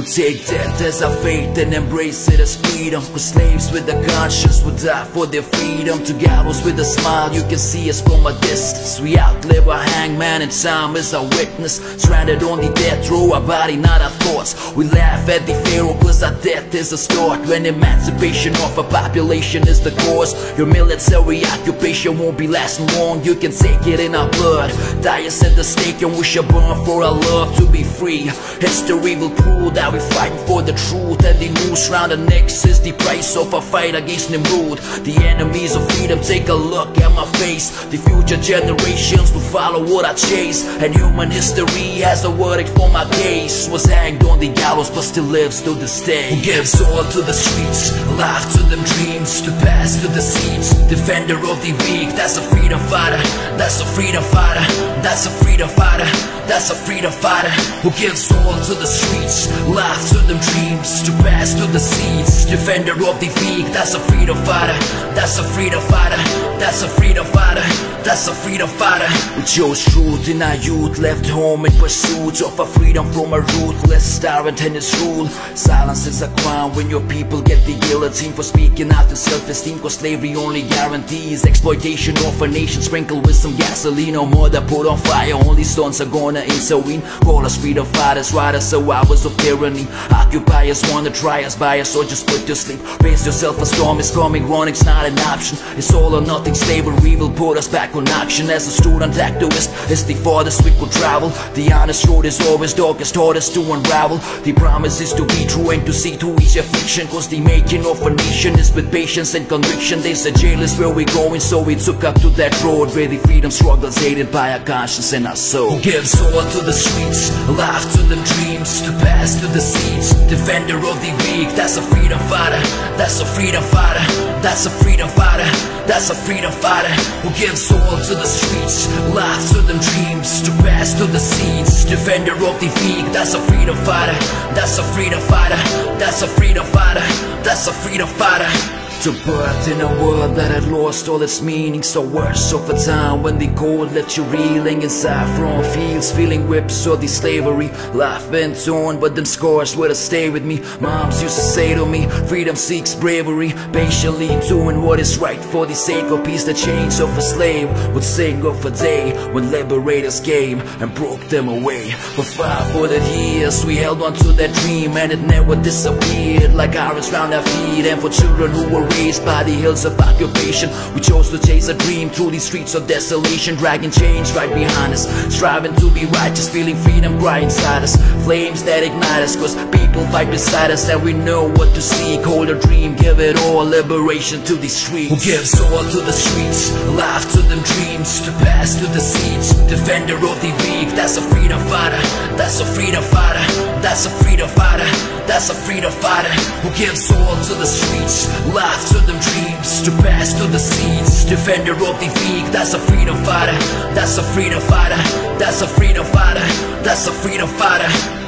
We'll take death as our fate and embrace it as freedom. We're slaves with a conscience, we'll die for their freedom. To gallows with a smile, you can see us from a distance. We outlive our hangman and time is our witness. Stranded on the death row, our body not our thoughts. We laugh at the pharaoh cause our death is a start. When emancipation of a population is the cause, your military occupation won't be lasting long. You can take it in our blood, die us at the stake, and we shall burn for our love to be free. History will prove that we're fighting for the truth, and the noose round our necks is the price of our fight against Nimrod. The enemies of freedom, take a look at my face. The future generations will follow what I chase, and human history has a verdict for my case. Was hanged on the gallows but still lives to this day. Who gives all to the streets, life to them dreams, to pass to the seats. Defender of the weak, that's a freedom fighter. That's a freedom fighter. That's a freedom fighter. That's a freedom fighter. Who gives all to the streets, life to them dreams, to pass to the seats. Defender of the weak, that's a freedom fighter. That's a freedom fighter. That's a freedom fighter. That's a freedom fighter. We chose truth in our youth, left home in pursuit of our freedom from a ruthless tyrant and his rule. Silence is a crime when your people get the guillotine for speaking out to self-esteem, cause slavery only guarantees exploitation of a nation. Sprinkled with some gasoline, no more that put on fire. Only stones are gonna intervene. Call us freedom fighters, riders, survivors of tyranny. Occupiers wanna try us, buy us, or just put to sleep. Brace yourself, a storm is coming, running's not an option. It's all or nothing, slavery will put us back on action. As a student activist, it's the farthest we could travel. The honest road is always darkest, hardest to unravel. The promise is to be true and to see to each affliction, cause the making of a nation is with patience and conviction. They said jail is where we're going, so we took up to that road where the freedom struggles aided by our conscience and our soul. Who gives all to the streets, life to them dreams, to pass to the seats. Defender of the weak, that's a freedom fighter. That's a freedom fighter. That's a freedom fighter. That's a freedom fighter. Who gives all to the streets, life to them dreams, to pass to the seats. Defender of the weak, that's a freedom fighter. That's a freedom fighter. That's a freedom fighter. That's a freedom fighter. To birth in a world that had lost all its meaning. So worse of a time when the cold left you reeling inside from fields, feeling whips or the slavery. Life been torn, but them scars were to stay with me. Moms used to say to me, freedom seeks bravery, patiently doing what is right for the sake of peace. The chains of a slave would sing of a day when liberators came and broke them away. For 500 years we held on to that dream, and it never disappeared like irons round our feet. And for children who were raised by the hills of occupation, we chose to chase a dream through these streets of desolation, dragging chains right behind us, striving to be righteous, feeling freedom cry inside us. Flames that ignite us, cause people fight beside us, and we know what to seek. Hold a dream, give it all, liberation to these streets. Who gives all to the streets, life to them dreams, to pass to the seats. Defender of the weak, that's a freedom fighter. That's a freedom fighter. That's a freedom fighter. That's a freedom fighter. Who gives all to the streets, life to them dreams, to pass to the seats. Defender of the weak, that's a freedom fighter. That's a freedom fighter. That's a freedom fighter. That's a freedom fighter.